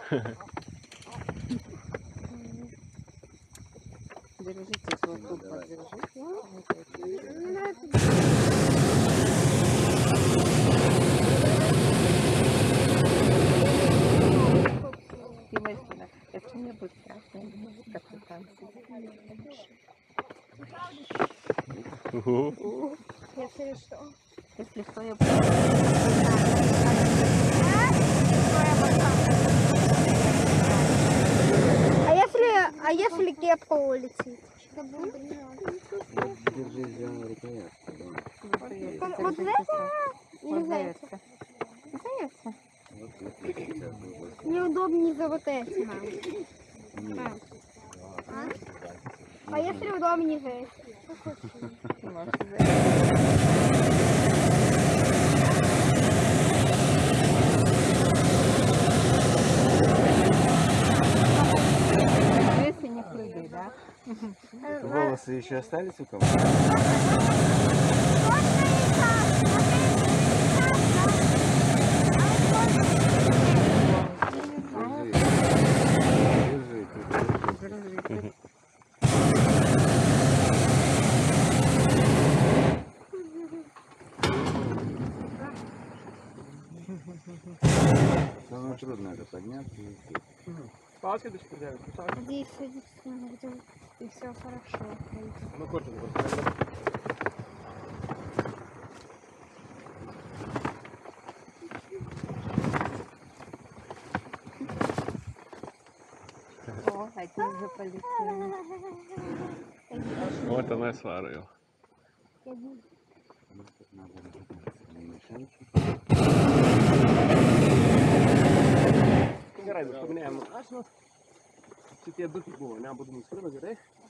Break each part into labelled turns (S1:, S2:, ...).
S1: Держите, вот тут поддержите. Ты возьми, это не будет страшно, как ты там сидишь. Если что, я буду.
S2: А если кепка улетит?
S3: Держи за рукоятку.
S2: Вот за это? Или за это?
S1: За это.
S2: Неудобнее за вот эти. А если удобнее за эти?
S1: Если не прыгай, да?
S3: Волосы еще остались у кого? Самое трудное это подняться и идти.
S4: Палочка дочь придавит.
S2: Здесь садись, и все хорошо.
S4: Ну, короче,
S1: О, один уже полетел.
S5: Вот она и сварила.
S4: Gerai, mes paminėjome mašiną. Šitie du tik buvo, nebudu nuskrido, gerai?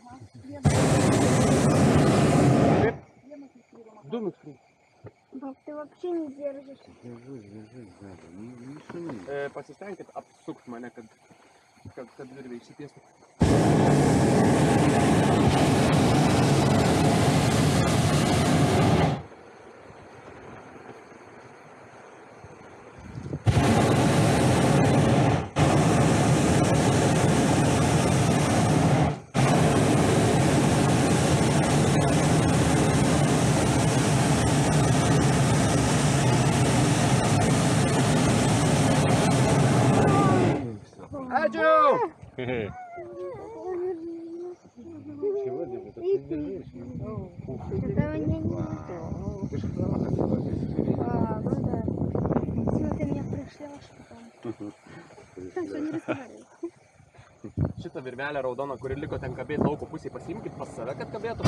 S4: Kaip? Du nuskrido.
S2: Ты вообще не держишь.
S3: Держись сзади, не шуми.
S4: Pasistengkit apsukti mane, kad virvė išsitiestų.
S5: Хе-хе.
S3: Чего ты так не держишь?
S2: Этого не
S3: Ты же сама хотела без зверей.
S2: ну да. Все, ты меня пришлешь потом. Все, не разговаривай.
S4: Šitą virvelę raudoną, kuri liko ten kabėti lauko pusėje, pasiimkit pas save, kad kabėtų.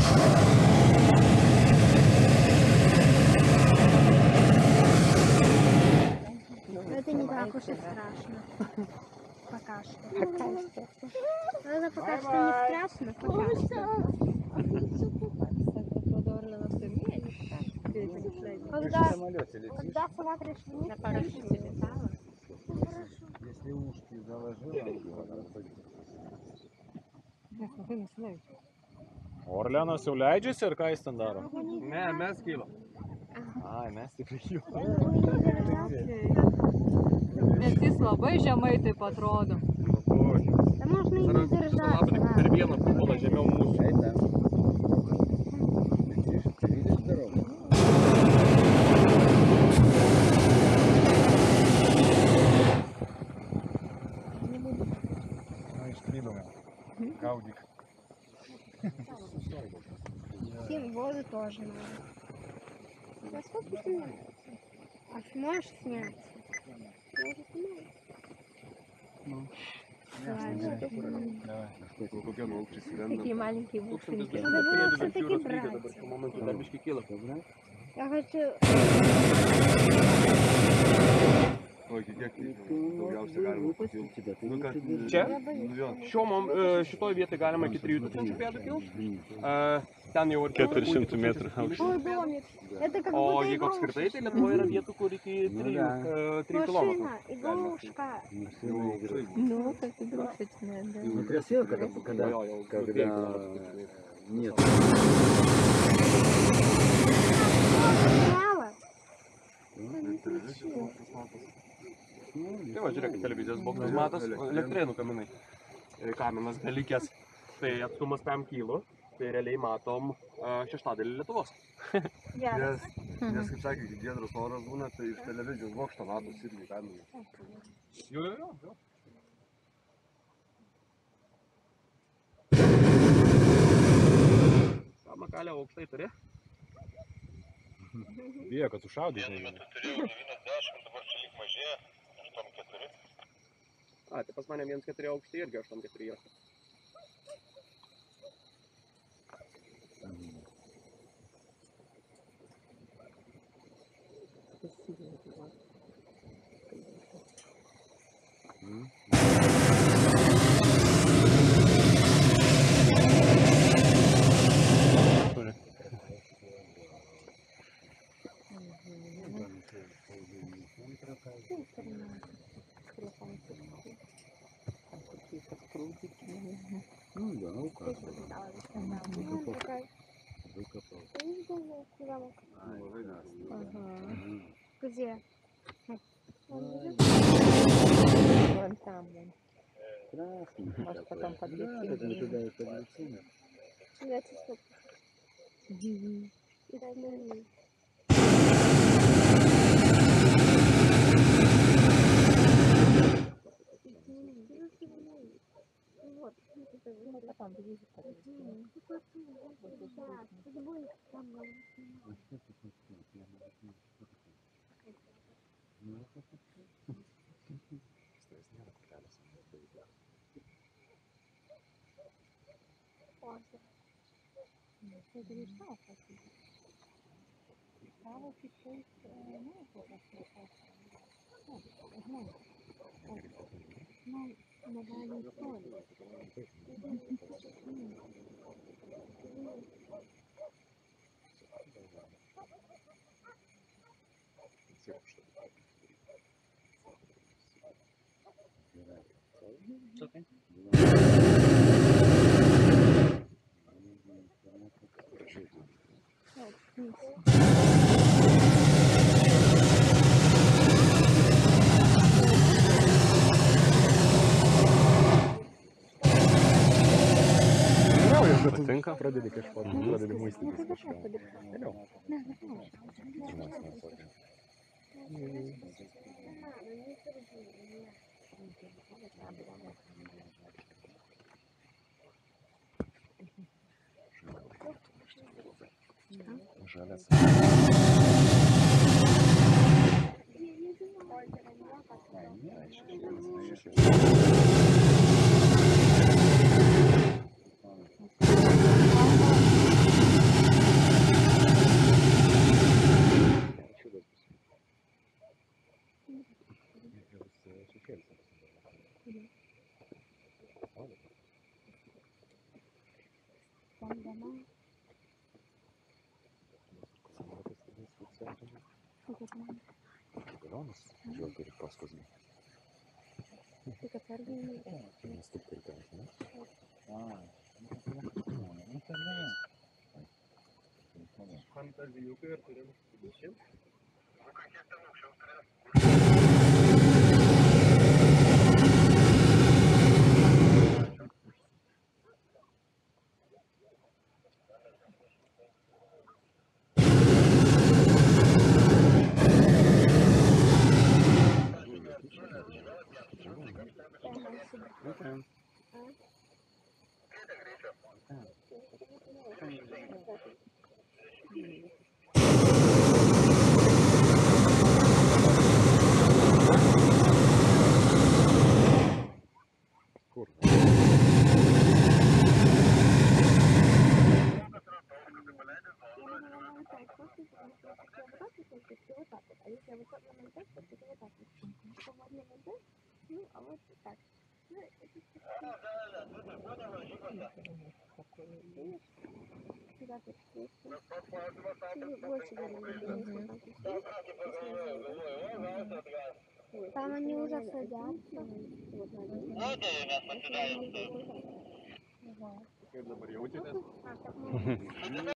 S2: Это не так уж и страшно. Пока что. Это пока что не страшно. Пока что. Когда
S3: В самолете летишь,
S2: смотришь вниз,
S1: На парашюте летала.
S3: если ушки заложила,
S5: Orleanas jau leidžiasi ir ką jis ten daro?
S4: Ne, mes kylam.
S5: Ai, mes tikrai jau.
S1: Bet jis labai žemai taip atrodo.
S2: Да можно и не держаться.
S4: Per vieną kupolą žemiau mūsų.
S3: Это. Летишь, ты видишь дорогу?
S5: Aš prydome. Gaudyk.
S2: Всем воду тоже надо. Да сколько снимать? А сможешь снять? Я уже снимаю. Ладно.
S4: Kokie aukščiai skrenda.
S1: Такие маленькие бусинки.
S2: Надо было все-таки
S4: Dabar
S2: брать.
S4: šiuo momentu dar biškį kyla.
S2: Я хочу...
S4: Oi, kiek daugiausia galima pakilti. Nu, kad
S3: Čia?
S4: Šitoj vietoj galima iki 3000 pėdų kilti. Ten jau ir
S5: 400 metrų aukščio.
S2: Ой, домик. Это как
S4: O
S2: будто
S4: jeigu apskritai, tai Lietuvoje yra vietų, kur iki 3 km.
S2: машина, игрушка.
S1: Ну, как игрушечная, да.
S3: Ну, красиво, когда нет.
S2: Сняла?
S4: Tai va, žiūrėk, televizijos bokštas matas, elektrėnų kaminai. Kaminas belikęs, tai atstumas 5 kilo, tai realiai matom šeštadalį Lietuvos.
S1: Geras.
S3: Nes kaip sakė, kai giedras oras būna, tai iš televizijos bokšto matos irgi kaminai.
S4: Jo. Ką makalė aukštai turi?
S5: Bijo, kad sušaudys.
S3: Turėjau 90, dabar čia lyg mažėja, 8,4.
S4: A, tai pas mane 1,4 aukštai irgi 8,4 yra.
S3: Ну да, указ.
S2: Где?
S1: Вон там, вон.
S3: Красный.
S1: Может, потом подвести?
S3: Это не туда и подвести.
S1: Потом ближе подвести.
S5: Patinka, pradedi kažko, pradedi muistytis kažką. Geriau. Žalias. Kelionis, žiūrėjau, turi paskos. Nes taip turi ten, ne?
S4: Fantazijukai ir turim 20.
S2: Там они уже садятся.
S4: Kaip dabar jautėtės?